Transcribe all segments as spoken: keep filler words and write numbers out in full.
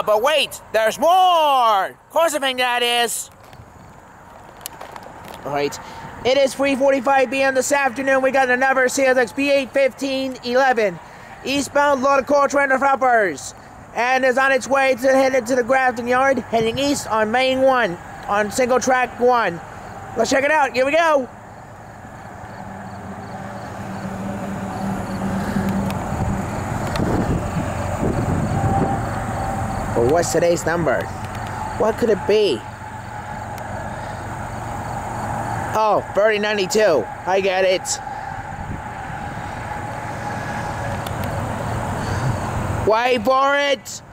Yeah, but wait, there's more! Of course I think that is. Alright, it is three forty-five p m this afternoon. We got another C S X B eight fifteen eleven. Eastbound loaded coal train developers. And is on its way to head into the Grafton Yard, heading east on Main one, on single track one. Let's check it out. Here we go. But what's today's number? What could it be? Oh, thirty ninety-two. I get it. Wait for it!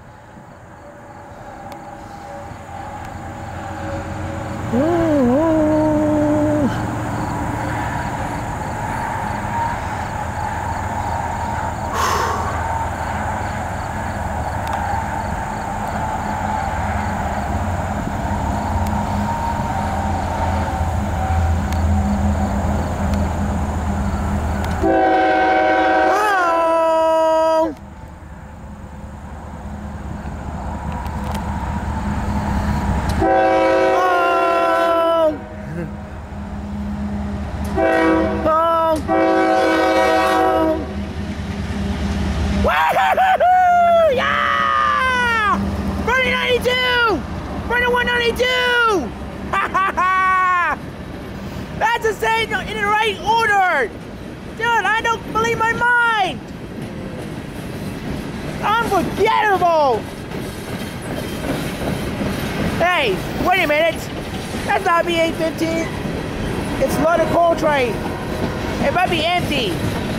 one ninety-two! Ha ha ha! That's the same in the right order! Dude, I don't believe my mind! Unforgettable! Hey, wait a minute! That's not B eight fifteen. It's loaded coal train. It might be empty.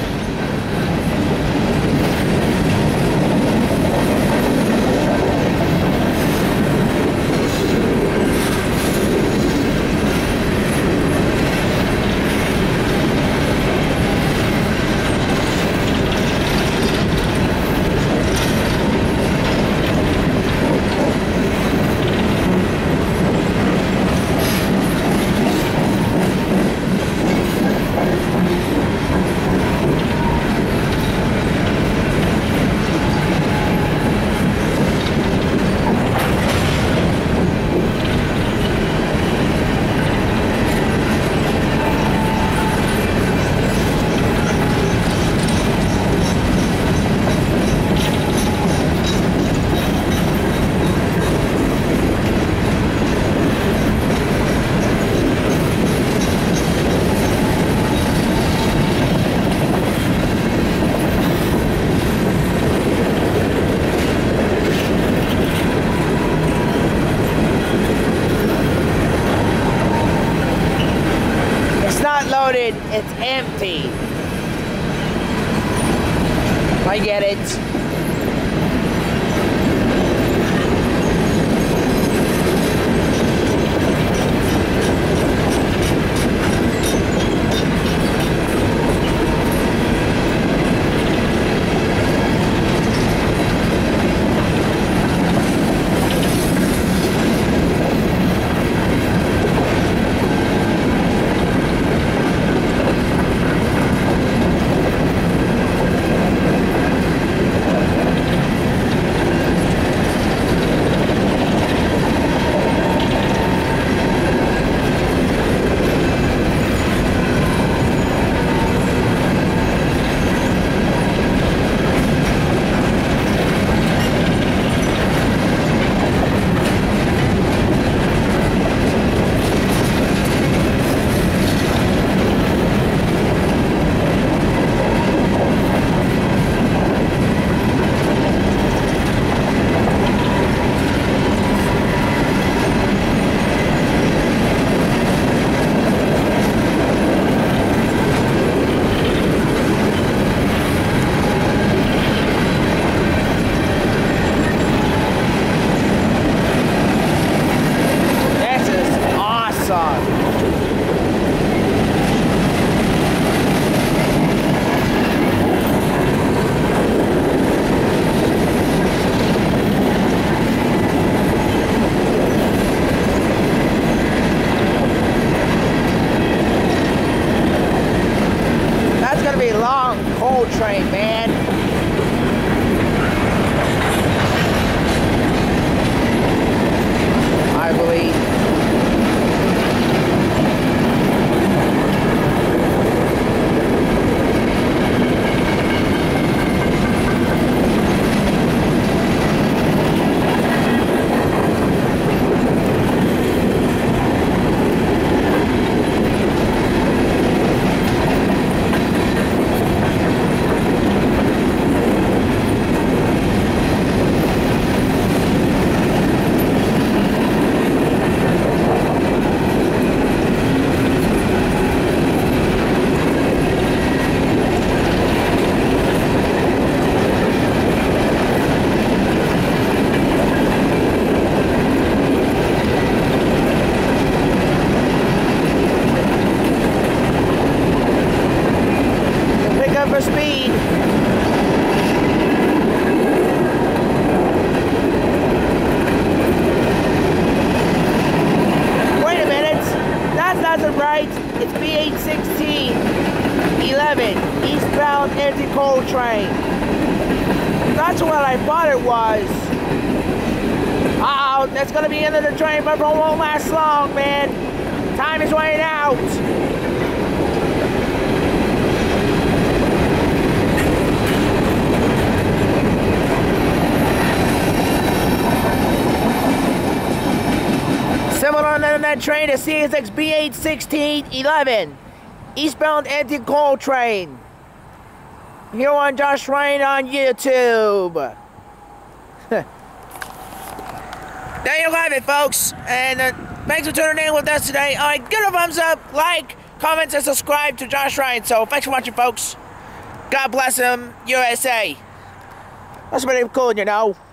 Loaded, it's empty. I get it. train. That's what I thought it was. Uh-oh, that's gonna be the end of the train, but it won't last long, man. Time is running out. Similar on that train is C S X B eight sixteen eleven, eastbound anti-coal train. Here on Josh Ryan on YouTube. There you have it, folks. And uh, thanks for tuning in with us today. All right, give it a thumbs up, like, comment, and subscribe to Josh Ryan. So thanks for watching, folks. God bless him, U S A. That's pretty cool, you know.